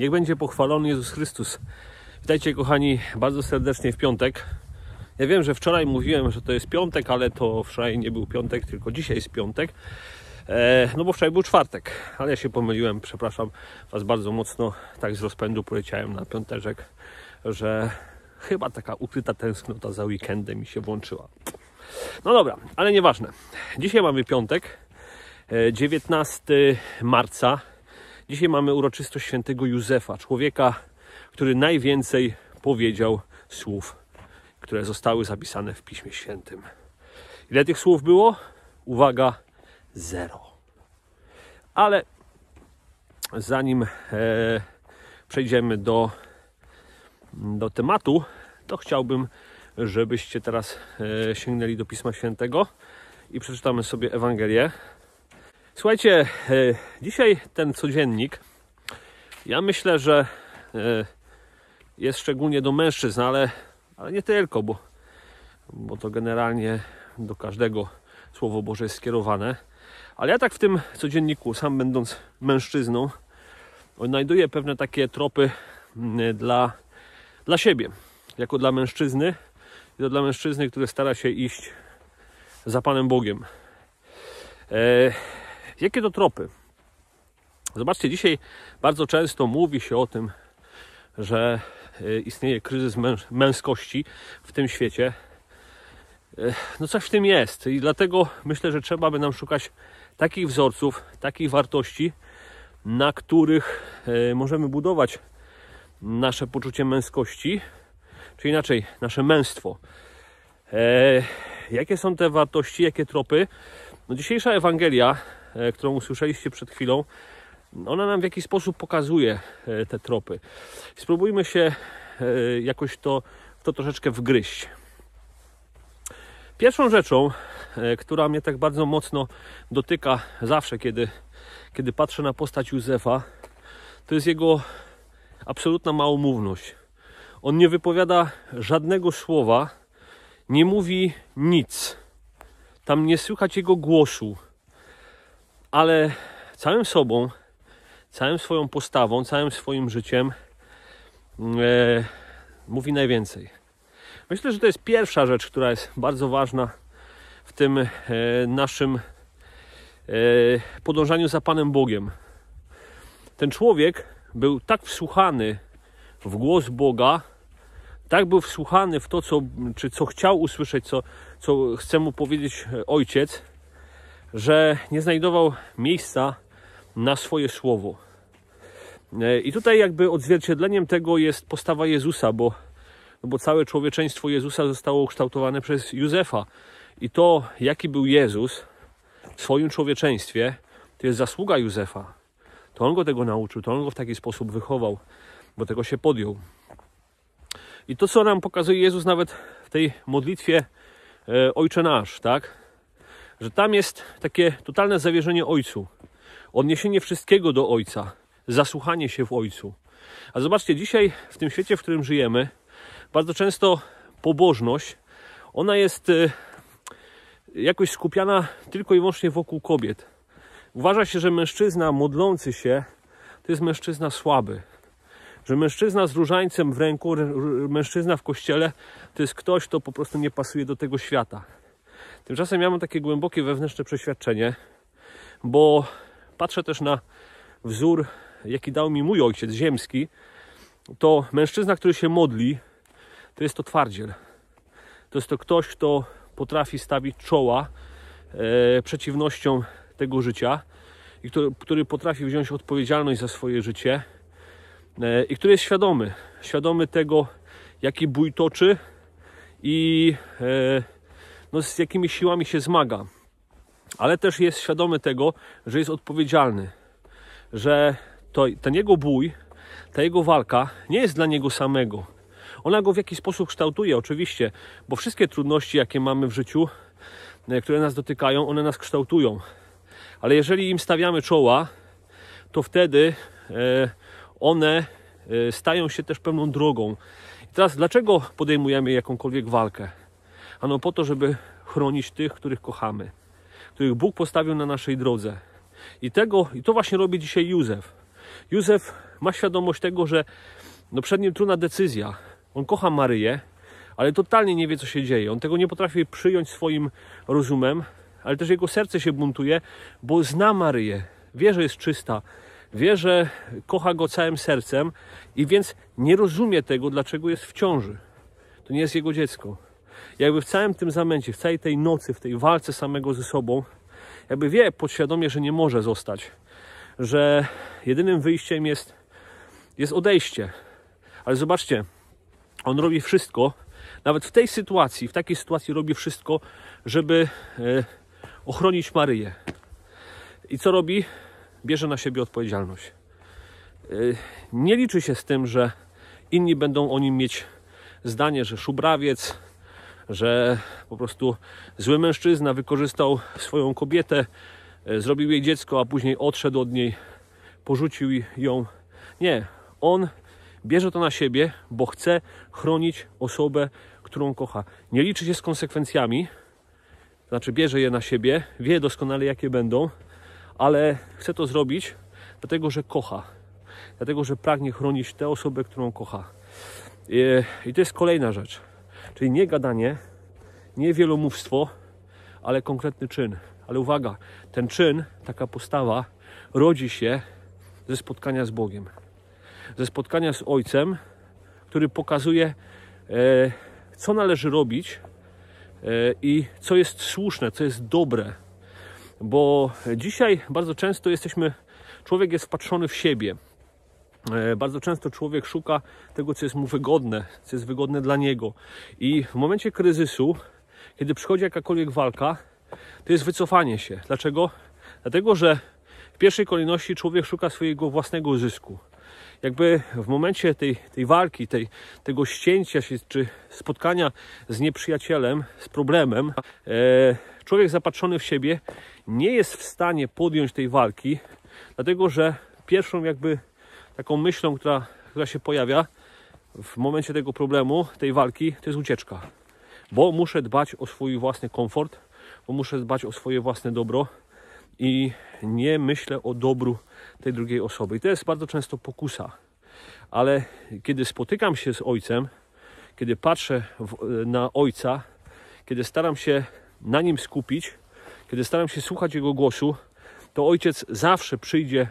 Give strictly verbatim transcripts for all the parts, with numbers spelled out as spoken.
Niech będzie pochwalony Jezus Chrystus. Witajcie, kochani, bardzo serdecznie w piątek. Ja wiem, że wczoraj mówiłem, że to jest piątek, ale to wczoraj nie był piątek, tylko dzisiaj jest piątek. E, no bo wczoraj był czwartek, ale ja się pomyliłem, przepraszam Was bardzo mocno. Tak z rozpędu poleciałem na piąteczek, że chyba taka ukryta tęsknota za weekendem mi się włączyła. No dobra, ale nieważne. Dzisiaj mamy piątek, dziewiętnastego marca. Dzisiaj mamy uroczystość świętego Józefa, człowieka, który najwięcej powiedział słów, które zostały zapisane w Piśmie Świętym. Ile tych słów było? Uwaga, zero. Ale zanim e, przejdziemy do, do tematu, to chciałbym, żebyście teraz e, sięgnęli do Pisma Świętego i przeczytamy sobie Ewangelię. Słuchajcie, e, dzisiaj ten codziennik, ja myślę, że e, jest szczególnie do mężczyzn, ale, ale nie tylko, bo, bo to generalnie do każdego Słowo Boże jest skierowane. Ale ja tak w tym codzienniku, sam będąc mężczyzną, odnajduję pewne takie tropy dla, dla siebie, jako dla mężczyzny, i to dla mężczyzny, który stara się iść za Panem Bogiem. E, jakie to tropy? Zobaczcie, dzisiaj bardzo często mówi się o tym, że istnieje kryzys męż- męskości w tym świecie. No coś w tym jest i dlatego myślę, że trzeba by nam szukać takich wzorców, takich wartości, na których możemy budować nasze poczucie męskości, czy inaczej, nasze męstwo. Jakie są te wartości, jakie tropy? No dzisiejsza Ewangelia, którą usłyszeliście przed chwilą, ona nam w jakiś sposób pokazuje te tropy. Spróbujmy się jakoś to, w to troszeczkę wgryźć. Pierwszą rzeczą, która mnie tak bardzo mocno dotyka zawsze, kiedy, kiedy patrzę na postać Józefa, to jest jego absolutna małomówność. On nie wypowiada żadnego słowa, nie mówi nic. Tam nie słychać jego głosu, ale całym sobą, całym swoją postawą, całym swoim życiem e, mówi najwięcej. Myślę, że to jest pierwsza rzecz, która jest bardzo ważna w tym e, naszym e, podążaniu za Panem Bogiem. Ten człowiek był tak wsłuchany w głos Boga, tak był wsłuchany w to, co, czy co chciał usłyszeć, co, co chce mu powiedzieć Ojciec, że nie znajdował miejsca na swoje słowo. I tutaj jakby odzwierciedleniem tego jest postawa Jezusa, bo, bo całe człowieczeństwo Jezusa zostało ukształtowane przez Józefa. I to, jaki był Jezus w swoim człowieczeństwie, to jest zasługa Józefa. To on go tego nauczył, to on go w taki sposób wychował, bo tego się podjął. I to, co nam pokazuje Jezus nawet w tej modlitwie e, Ojcze Nasz, tak? Że tam jest takie totalne zawierzenie Ojcu. Odniesienie wszystkiego do Ojca. Zasłuchanie się w Ojcu. A zobaczcie, dzisiaj w tym świecie, w którym żyjemy, bardzo często pobożność, ona jest e, jakoś skupiana tylko i wyłącznie wokół kobiet. Uważa się, że mężczyzna modlący się to jest mężczyzna słaby. Że mężczyzna z różańcem w ręku, mężczyzna w kościele to jest ktoś, kto po prostu nie pasuje do tego świata. Tymczasem ja mam takie głębokie wewnętrzne przeświadczenie, bo patrzę też na wzór, jaki dał mi mój ojciec ziemski, to mężczyzna, który się modli, to jest to twardziel. To jest to ktoś, kto potrafi stawić czoła e, przeciwnościom tego życia i który, który potrafi wziąć odpowiedzialność za swoje życie e, i który jest świadomy, świadomy tego, jaki bój toczy i e, no, z jakimi siłami się zmaga. Ale też jest świadomy tego, że jest odpowiedzialny, że to, ten jego bój, ta jego walka nie jest dla niego samego. Ona go w jakiś sposób kształtuje, oczywiście, bo wszystkie trudności, jakie mamy w życiu, które nas dotykają, one nas kształtują. Ale jeżeli im stawiamy czoła, to wtedy one stają się też pewną drogą. I teraz dlaczego podejmujemy jakąkolwiek walkę? Ano po to, żeby chronić tych, których kochamy, których Bóg postawił na naszej drodze. I, tego, i to właśnie robi dzisiaj Józef. Józef ma świadomość tego, że no przed nim trudna decyzja. On kocha Maryję, ale totalnie nie wie, co się dzieje. On tego nie potrafi przyjąć swoim rozumem, ale też jego serce się buntuje, bo zna Maryję, wie, że jest czysta, wie, że kocha go całym sercem i więc nie rozumie tego, dlaczego jest w ciąży. To nie jest jego dziecko. Jakby w całym tym zamęcie, w całej tej nocy, w tej walce samego ze sobą, jakby wie podświadomie, że nie może zostać, że jedynym wyjściem jest, jest odejście. Ale zobaczcie, on robi wszystko, nawet w tej sytuacji, w takiej sytuacji robi wszystko, żeby e, ochronić Maryję. I co robi? Bierze na siebie odpowiedzialność. E, nie liczy się z tym, że inni będą o nim mieć zdanie, że szubrawiec, że po prostu zły mężczyzna wykorzystał swoją kobietę, e, zrobił jej dziecko, a później odszedł od niej, porzucił ją. Nie, on bierze to na siebie, bo chce chronić osobę, którą kocha. Nie liczy się z konsekwencjami, znaczy bierze je na siebie, wie doskonale, jakie będą, ale chce to zrobić, dlatego że kocha. Dlatego, że pragnie chronić tę osobę, którą kocha. I, i to jest kolejna rzecz. Czyli nie gadanie, nie wielomówstwo, ale konkretny czyn. Ale uwaga, ten czyn, taka postawa rodzi się ze spotkania z Bogiem. Ze spotkania z Ojcem, który pokazuje, e, co należy robić e, i co jest słuszne, co jest dobre. Bo dzisiaj bardzo często jesteśmy, człowiek jest wpatrzony w siebie. E, bardzo często człowiek szuka tego, co jest mu wygodne, co jest wygodne dla niego. I w momencie kryzysu, kiedy przychodzi jakakolwiek walka, to jest wycofanie się. Dlaczego? Dlatego, że w pierwszej kolejności człowiek szuka swojego własnego zysku. Jakby w momencie tej, tej walki, tej, tego ścięcia się, czy spotkania z nieprzyjacielem, z problemem, e, człowiek zapatrzony w siebie nie jest w stanie podjąć tej walki, dlatego że pierwszą jakby taką myślą, która, która się pojawia w momencie tego problemu, tej walki, to jest ucieczka. Bo muszę dbać o swój własny komfort, bo muszę dbać o swoje własne dobro i nie myślę o dobru tej drugiej osoby. I to jest bardzo często pokusa. Ale kiedy spotykam się z Ojcem, kiedy patrzę w, na Ojca, kiedy staram się na Nim skupić, kiedy staram się słuchać Jego głosu, to Ojciec zawsze przyjdzie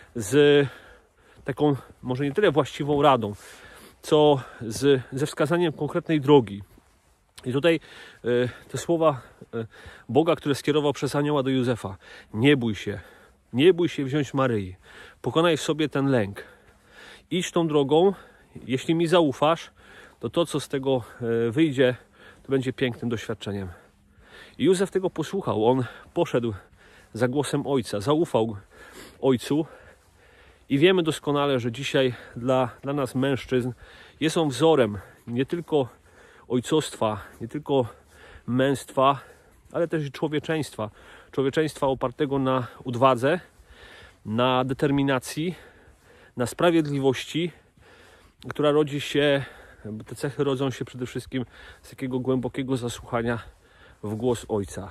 z taką, może nie tyle właściwą radą, co z, ze wskazaniem konkretnej drogi. I tutaj y, te słowa y, Boga, które skierował przez anioła do Józefa. Nie bój się, nie bój się wziąć Maryi. Pokonaj w sobie ten lęk. Idź tą drogą. Jeśli mi zaufasz, to to, co z tego y, wyjdzie, to będzie pięknym doświadczeniem. I Józef tego posłuchał. On poszedł za głosem Ojca, zaufał Ojcu. I wiemy doskonale, że dzisiaj dla, dla nas mężczyzn jest on wzorem nie tylko ojcostwa, nie tylko męstwa, ale też i człowieczeństwa. Człowieczeństwa opartego na odwadze, na determinacji, na sprawiedliwości, która rodzi się, te cechy rodzą się przede wszystkim z takiego głębokiego zasłuchania w głos Ojca.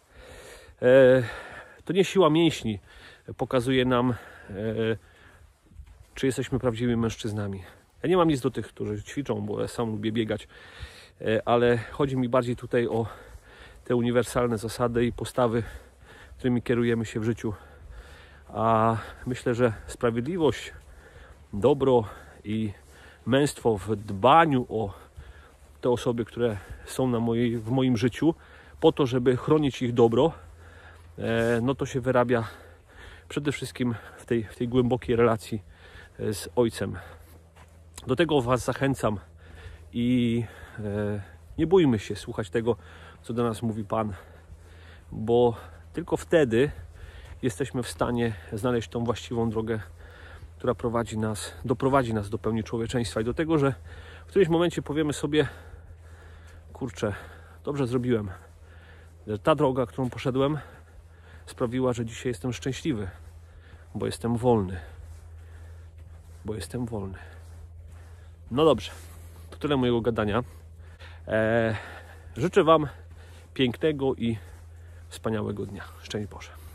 E, to nie siła mięśni pokazuje nam, e, czy jesteśmy prawdziwymi mężczyznami. Ja nie mam nic do tych, którzy ćwiczą, bo ja sam lubię biegać, ale chodzi mi bardziej tutaj o te uniwersalne zasady i postawy, którymi kierujemy się w życiu. A myślę, że sprawiedliwość, dobro i męstwo w dbaniu o te osoby, które są na mojej, w moim życiu, po to, żeby chronić ich dobro, no to się wyrabia przede wszystkim w tej, w tej głębokiej relacji z Ojcem. Do tego Was zachęcam i e, nie bójmy się słuchać tego, co do nas mówi Pan, bo tylko wtedy jesteśmy w stanie znaleźć tą właściwą drogę, która prowadzi nas, doprowadzi nas do pełni człowieczeństwa i do tego, że w którymś momencie powiemy sobie: kurczę, dobrze zrobiłem, że ta droga, którą poszedłem, sprawiła, że dzisiaj jestem szczęśliwy, bo jestem wolny, bo jestem wolny. No dobrze, to tyle mojego gadania. Eee, życzę Wam pięknego i wspaniałego dnia. Szczęść Boże.